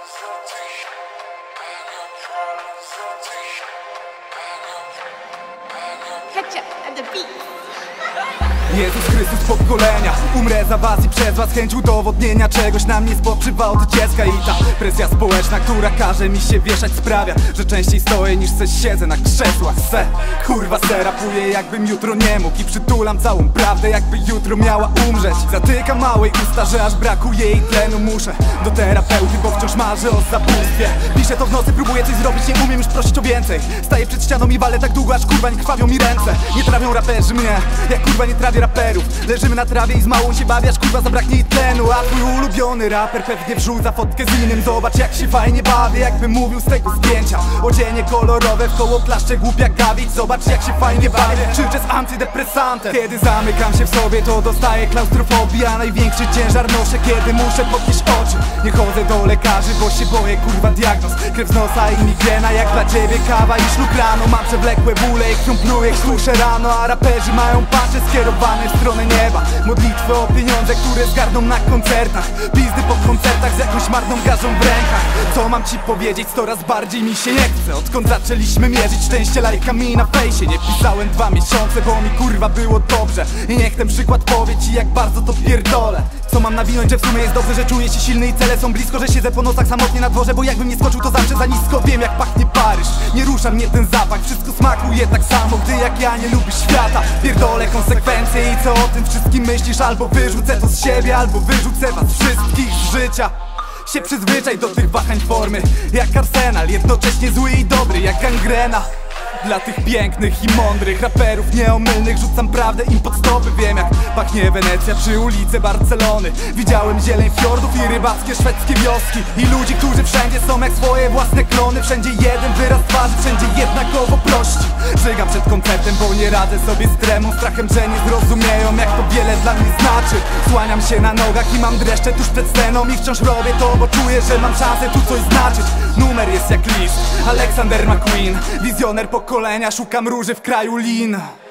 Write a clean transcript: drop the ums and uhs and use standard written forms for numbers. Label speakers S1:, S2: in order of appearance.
S1: Ketchup and the beat.
S2: Jezus Chrystus pokolenia, umrę za was i przez was. Chęć udowodnienia czegoś na mnie spoczywa od dziecka. I ta presja społeczna, która każe mi się wieszać, sprawia, że częściej stoję niż se siedzę na krzesłach. Kurwa rapuję jakbym jutro nie mógł i przytulam całą prawdę, jakby jutro miała umrzeć. Zatykam małej usta, że aż brakuje jej tlenu. Muszę do terapeuty, bo wciąż marzę o zabójstwie. Piszę to w nocy, próbuję coś zrobić, nie umiem już prosić o więcej. Staję przed ścianą i walę tak długo, aż kurwa nie krwawią mi ręce. Nie trawią raperzy mnie, jak kurwa nie trawię raperów. Leżymy na trawie i z małą się bawię, aż kurwa zabraknie jej tlenu. A twój ulubiony raper pewnie wrzuca fotkę z innym. Zobacz jak się fajnie bawię, jakbym mówił z tego zdjęcia. Odzienie kolorowe, w koło klaszcze głupia gawić. Zobacz jak się fajnie bawię, krzyczę z antydepresantem. Kiedy zamykam się w sobie, to dostaję klaustrofobii, a największy ciężar noszę, kiedy muszę podnieść oczy. Nie chodzę do lekarzy, bo się boję kurwa diagnoz. Krew z nosa i migrena, jak dla ciebie kawa i szluk rano. Mam przewlekłe bóle i krwią pluję, krztuszę rano. A raperzy mają pasze skierowane w stronę nieba. Modlitwy o pieniądze, które zgarną na koncertach. Pizdy po koncertach z jakąś marną garzą w rękach. Co mam ci powiedzieć, coraz bardziej mi się nie chce. Odkąd zaczęliśmy mierzyć szczęście lajkami na fejsie. Nie pisałem 2 miesiące, bo mi kurwa było dobrze. I niech ten przykład powie ci, jak bardzo to pierdolę. Co mam nawinąć, że w sumie jest dobrze, że czuję się silny i cele są blisko. Że siedzę po nocach samotnie na dworze, bo jakbym nie skoczył, to zawsze za nisko. Wiem jak pachnie Paryż, nie rusza mnie ten zapach. Wszystko smakuje tak samo, gdy jak ja nie lubię świata. Pierdolę konsekwencje i co o tym wszystkim myślisz? Albo wyrzucę to z siebie, albo wyrzucę was wszystkich z życia. Się przyzwyczaj do tych wahań formy, jak arsenal, jednocześnie zły i dobry, jak gangrena. Dla tych pięknych i mądrych raperów nieomylnych rzucam prawdę im pod stopy. Wiem jak pachnie Wenecja czy ulice Barcelony. Widziałem zieleń fiordów i rybackie szwedzkie wioski. I ludzi, którzy wszędzie są jak swoje własne klony. Wszędzie jeden wyraz twarzy, wszędzie jednakowo prości. Żygam przed koncertem, bo nie radzę sobie z tremą. Strachem, że nie zrozumieją jak to wiele dla mnie znaczy. Słaniam się na nogach i mam dreszcze tuż przed sceną. I wciąż robię to, bo czuję, że mam szansę tu coś znaczyć. Numer jest jak list, Alexander McQueen. Wizjoner pokolenia, szukam róży w kraju lin.